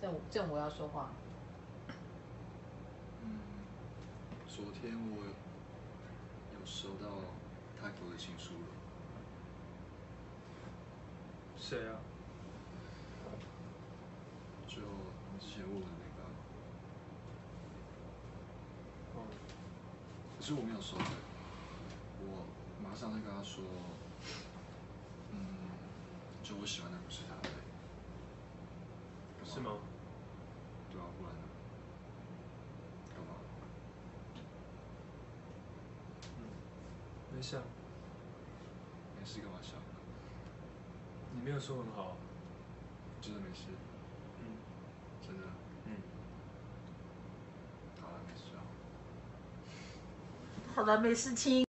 ZhenWu要说话。 昨天我有收到他给我的情书了。 谁啊？ 就你之前问我的那个。 哦。 可是我没有收的，我马上就跟他说，就我喜欢的不是他的。 是吗？ 对啊，不然呢？干嘛？ 没事啊。 没事干嘛笑？ 你没有说很好。 真的没事。真的。好了，没事啊。 好了，没事，亲。